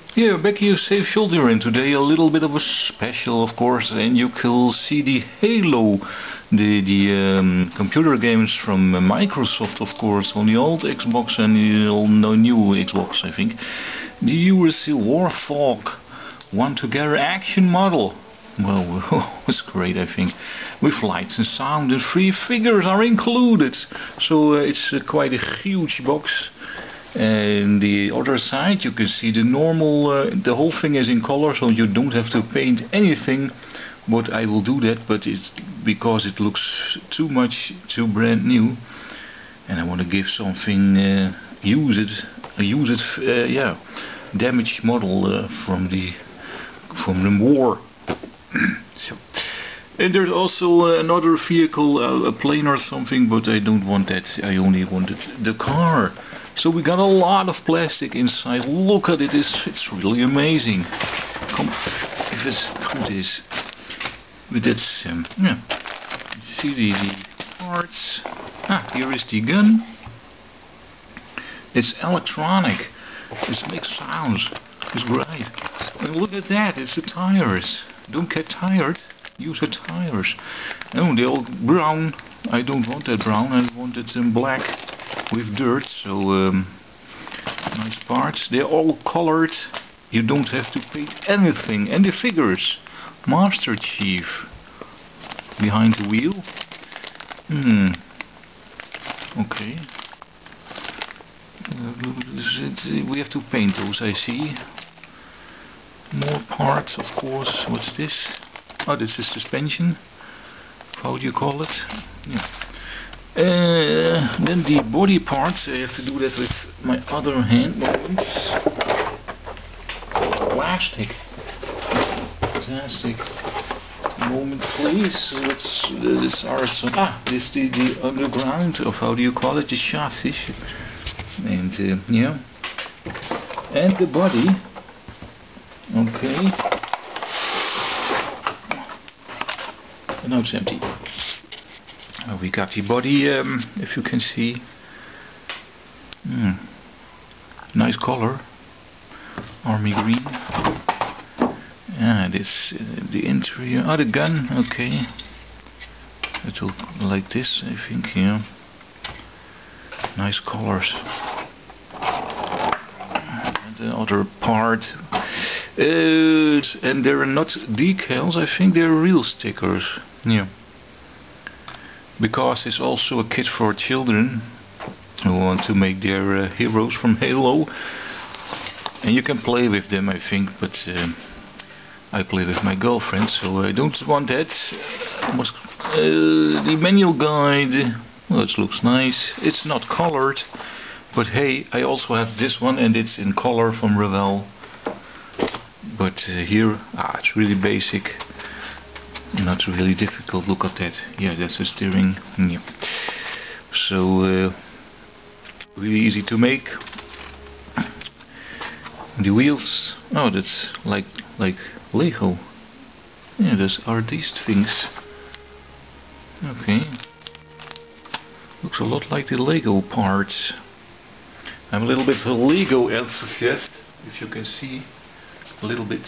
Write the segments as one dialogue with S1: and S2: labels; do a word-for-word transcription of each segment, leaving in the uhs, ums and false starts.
S1: Yeah, back here, Safe Shoulder, and today a little bit of a special, of course, and you can see the Halo, the the um, computer games from uh, Microsoft, of course, on the old Xbox and the old, no, new Xbox, I think. The U S C Warthog one together action model. Well, it's great, I think. With lights and sound, and three figures are included. So uh, it's uh, quite a huge box. And the other side, you can see the normal, uh, the whole thing is in color, so you don't have to paint anything. But I will do that, but it's because it looks too much, too brand new. And I want to give something, uh, use it, uh, use it, uh, yeah, damaged model uh, from the, from the war. So. And there's also uh, another vehicle, uh, a plane or something, but I don't want that. I only wanted the car. So we got a lot of plastic inside. Look at it, it's, it's really amazing. Come, if it's good is, but that's um, yeah. See the, the parts. Ah, here is the gun. It's electronic. It makes sounds. It's great. And look at that. It's the tires. Don't get tired. Use the tires. Oh, they're all brown. I don't want that brown. I want it in black with dirt. So um, nice parts. They're all colored. You don't have to paint anything. And the figures. Master Chief behind the wheel. Hmm. Okay. Uh, we have to paint those, I see. More parts, of course. What's this? Oh, this is suspension. How do you call it? Yeah. Uh, then the body parts. I have to do that with my other hand. Moments. Plastic. Fantastic. Moment, please. Let's. Uh, this are some. Ah, this the the underground of how do you call it? The chassis. And uh, yeah. And the body. Okay. And now it's empty. Uh, we got the body, um, if you can see. Mm. Nice color. Army green. Yeah, this, uh, the interior. Ah, the gun, okay. It will like this, I think, yeah. Nice colors. And the other part. Uh, and they're not decals, I think they're real stickers. Yeah. Because it's also a kit for children who want to make their uh, heroes from Halo. And you can play with them, I think, but uh, I play with my girlfriend, so I don't want that. Must, uh, the manual guide, well, it looks nice. It's not colored, but hey, I also have this one and it's in color from Revell. But uh, here, ah, it's really basic, not really difficult. Look at that. Yeah, that's the steering. Yeah. So uh, really easy to make. The wheels. Oh, that's like like Lego. Yeah, those are these things. Okay. Looks a lot like the Lego parts. I'm a little bit of a Lego enthusiast, if you can see. A little bit.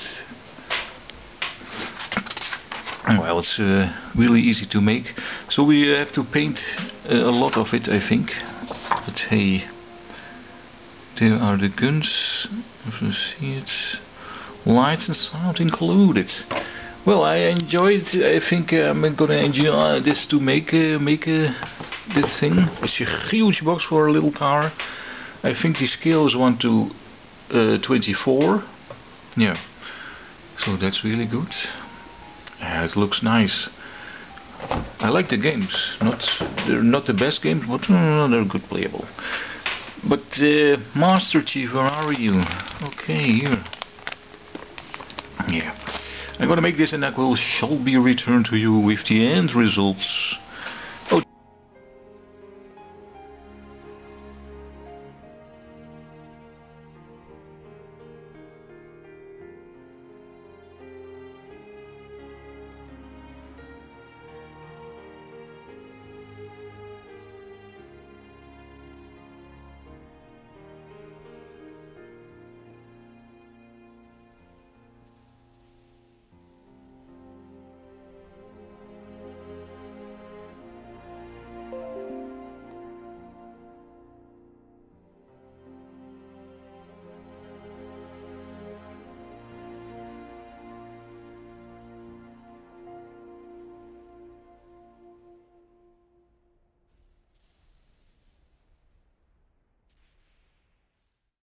S1: Well, it's uh, really easy to make. So we uh, have to paint uh, a lot of it, I think. But hey, there are the guns. If you see it, lights and sound included. Well, I enjoyed. I think uh, I'm gonna enjoy this to make uh, make uh, this thing. It's a huge box for a little car. I think the scale is one to uh, twenty-four. Yeah, so that's really good. Uh, it looks nice. I like the games. Not they're not the best games, but uh, they're good playable. But uh, Master Chief, where are you? Okay, here. Yeah, I'm gonna make this, and I will shall be returned to you with the end results.